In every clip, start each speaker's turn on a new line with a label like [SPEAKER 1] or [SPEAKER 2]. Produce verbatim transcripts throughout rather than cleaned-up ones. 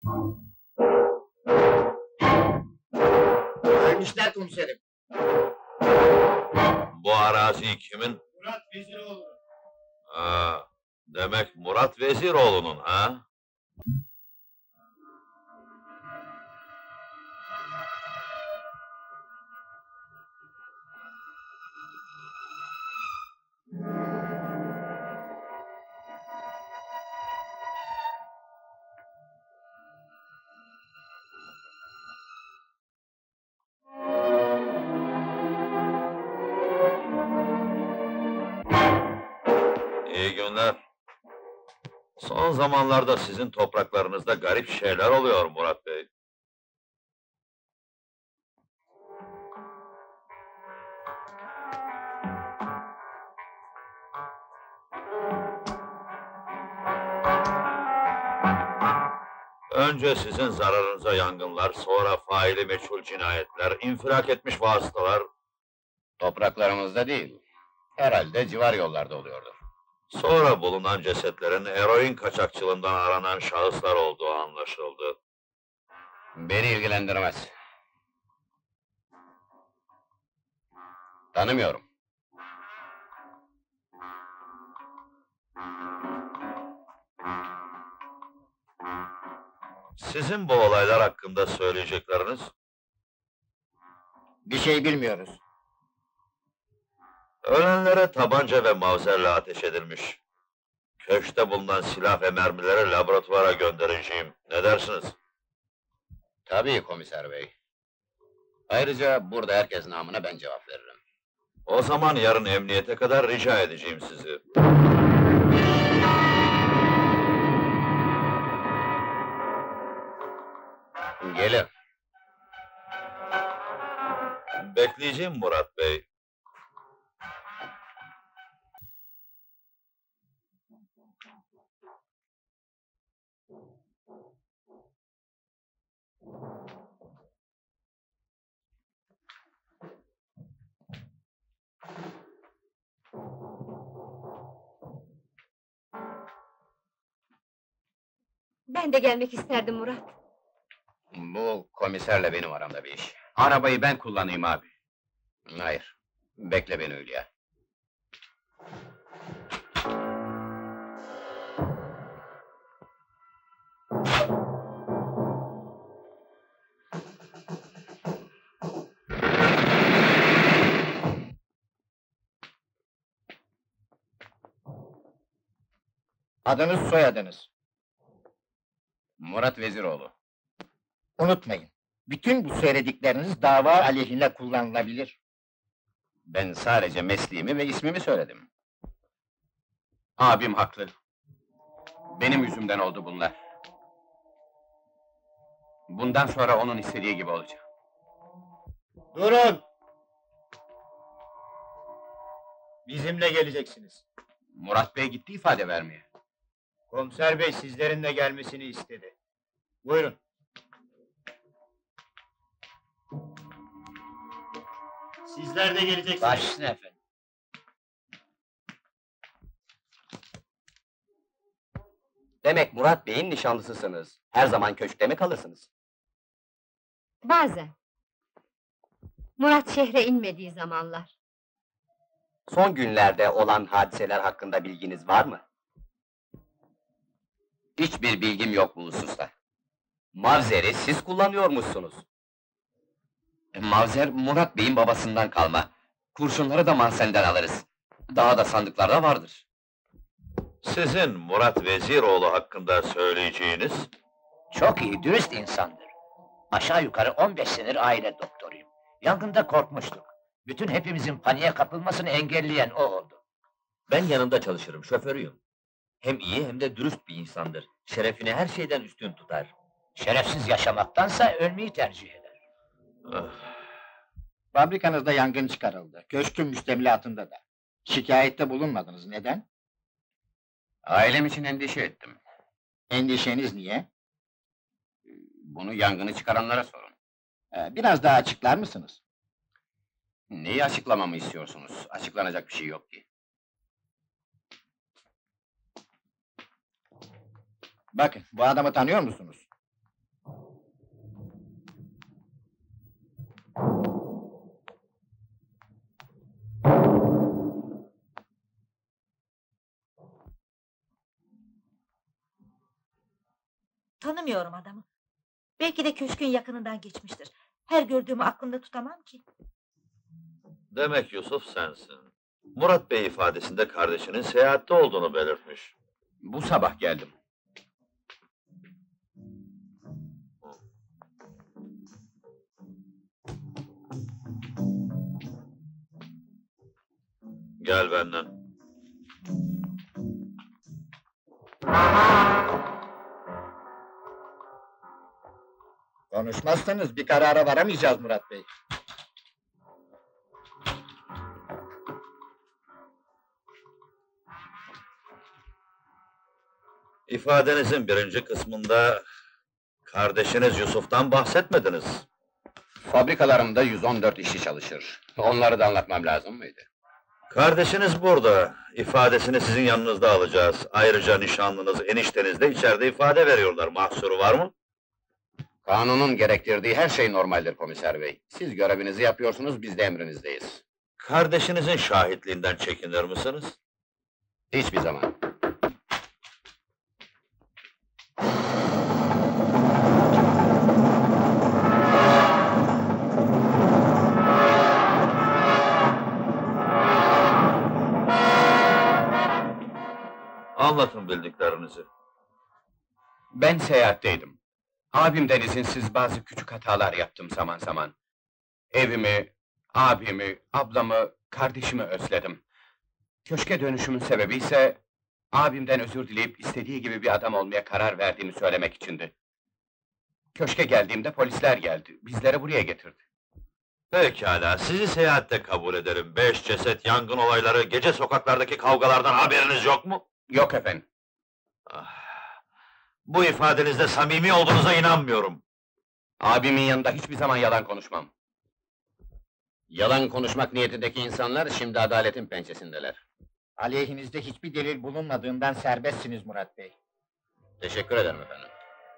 [SPEAKER 1] Ölmüşler komiserim.
[SPEAKER 2] Bu arazi kimin?
[SPEAKER 1] Murat Veziroğlu.
[SPEAKER 2] Ha, demek Murat Veziroğlu'nun ha? İyi günler. Son zamanlarda sizin topraklarınızda garip şeyler oluyor Murat Bey. Önce sizin zararınıza yangınlar, sonra faili meçhul cinayetler, infilak etmiş vasıtalar...
[SPEAKER 3] Topraklarımızda değil, herhalde civar yollarda oluyordur.
[SPEAKER 2] Sonra bulunan cesetlerin eroin kaçakçılığından aranan şahıslar olduğu anlaşıldı.
[SPEAKER 3] Beni ilgilendirmez. Tanımıyorum.
[SPEAKER 2] Sizin bu olaylar hakkında söyleyecekleriniz?
[SPEAKER 1] Bir şey bilmiyoruz.
[SPEAKER 2] Ölenlere tabanca ve mavzerle ateş edilmiş. Köşkte bulunan silah ve mermileri laboratuvara göndereceğim. Ne dersiniz?
[SPEAKER 3] Tabii komiser bey. Ayrıca burada herkes namına ben cevap veririm.
[SPEAKER 2] O zaman yarın emniyete kadar rica edeceğim sizi.
[SPEAKER 3] Gelin.
[SPEAKER 2] Bekleyeceğim Murat Bey.
[SPEAKER 4] Ben de gelmek isterdim Murat.
[SPEAKER 3] Bu komiserle benim aramda bir iş.
[SPEAKER 5] Arabayı ben kullanayım abi.
[SPEAKER 3] Hayır, bekle beni Hülya.
[SPEAKER 1] Adınız, soyadınız.
[SPEAKER 3] Murat Veziroğlu.
[SPEAKER 1] Unutmayın. Bütün bu söyledikleriniz dava aleyhine kullanılabilir.
[SPEAKER 3] Ben sadece mesleğimi ve ismimi söyledim.
[SPEAKER 5] Abim haklı. Benim yüzümden oldu bunlar. Bundan sonra onun istediği gibi olacak.
[SPEAKER 1] Durun! Bizimle geleceksiniz.
[SPEAKER 5] Murat Bey gitti ifade vermeye.
[SPEAKER 1] Komiser bey sizlerin de gelmesini istedi. Buyurun. Sizler de geleceksiniz.
[SPEAKER 6] Başsın efendim.
[SPEAKER 7] Demek Murat Bey'in nişanlısısınız. Her zaman köşkte mi kalırsınız?
[SPEAKER 4] Bazen. Murat şehre inmediği zamanlar.
[SPEAKER 7] Son günlerde olan hadiseler hakkında bilginiz var mı?
[SPEAKER 3] Hiçbir bilgim yok bu hususta.
[SPEAKER 7] Mavzeri siz kullanıyormuşsunuz.
[SPEAKER 3] Mavzer, Murat Bey'in babasından kalma. Kurşunları da mahzenden alırız. Daha da sandıklarda vardır.
[SPEAKER 2] Sizin Murat Veziroğlu hakkında söyleyeceğiniz?
[SPEAKER 6] Çok iyi, dürüst insandır. Aşağı yukarı on beş senedir aile doktoruyum. Yangında korkmuştuk. Bütün hepimizin paniğe kapılmasını engelleyen o oldu.
[SPEAKER 8] Ben yanında çalışırım, şoförüyüm. Hem iyi hem de dürüst bir insandır. Şerefini her şeyden üstün tutar.
[SPEAKER 6] Şerefsiz yaşamaktansa ölmeyi tercih eder.
[SPEAKER 1] Fabrikanızda yangın çıkarıldı. Köşkün müştemilatında da. Şikayette bulunmadınız. Neden?
[SPEAKER 3] Ailem için endişe ettim.
[SPEAKER 1] Endişeniz niye?
[SPEAKER 3] Bunu yangını çıkaranlara sorun.
[SPEAKER 1] Ee, biraz daha açıklar mısınız?
[SPEAKER 3] Neyi açıklamamı istiyorsunuz? Açıklanacak bir şey yok ki.
[SPEAKER 1] Bakın, bu adamı tanıyor musunuz?
[SPEAKER 9] Tanımıyorum adamı. Belki de köşkün yakınından geçmiştir. Her gördüğümü aklımda tutamam ki.
[SPEAKER 2] Demek Yusuf sensin. Murat Bey ifadesinde kardeşinin seyahatte olduğunu belirtmiş.
[SPEAKER 5] Bu sabah geldim.
[SPEAKER 2] Gel benden.
[SPEAKER 1] Konuşmazsanız bir karara varamayacağız Murat Bey.
[SPEAKER 2] İfadenizin birinci kısmında kardeşiniz Yusuf'tan bahsetmediniz.
[SPEAKER 3] Fabrikalarımda yüz on dört işçi çalışır. Onları da anlatmam lazım mıydı?
[SPEAKER 2] Kardeşiniz burada. İfadesini sizin yanınızda alacağız. Ayrıca nişanlınız, enişteniz de içeride ifade veriyorlar. Mahsuru var mı?
[SPEAKER 3] Kanunun gerektirdiği her şey normaldir komiser bey. Siz görevinizi yapıyorsunuz, biz de emrinizdeyiz.
[SPEAKER 2] Kardeşinizin şahitliğinden çekinir misiniz?
[SPEAKER 3] Hiçbir zaman.
[SPEAKER 2] Anlatın bildiklerinizi.
[SPEAKER 5] Ben seyahatteydim. Abimden izinsiz bazı küçük hatalar yaptım zaman zaman. Evimi, abimi, ablamı, kardeşimi özledim. Köşke dönüşümün sebebi ise abimden özür dileyip istediği gibi bir adam olmaya karar verdiğimi söylemek içindi. Köşke geldiğimde polisler geldi. Bizleri buraya getirdi.
[SPEAKER 2] Pekala, sizi seyahatte kabul ederim. Beş ceset, yangın olayları, gece sokaklardaki kavgalardan haberiniz yok mu?
[SPEAKER 5] Yok efendim.
[SPEAKER 2] Ah, bu ifadenizde samimi olduğunuza inanmıyorum.
[SPEAKER 5] Abimin yanında hiçbir zaman yalan konuşmam.
[SPEAKER 3] Yalan konuşmak niyetindeki insanlar şimdi adaletin pençesindeler.
[SPEAKER 1] Aleyhinizde hiçbir delil bulunmadığından serbestsiniz Murat Bey.
[SPEAKER 3] Teşekkür ederim efendim.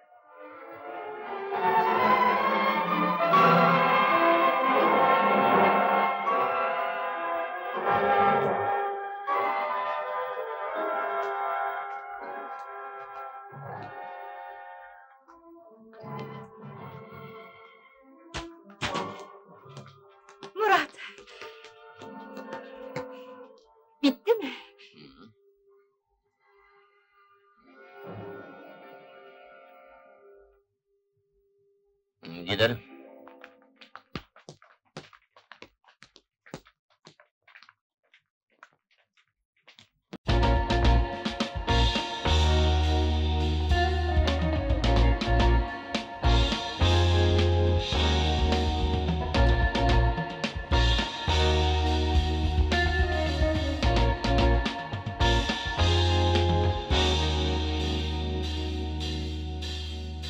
[SPEAKER 4] Murat! Bitti mi?
[SPEAKER 3] Hı, gidelim.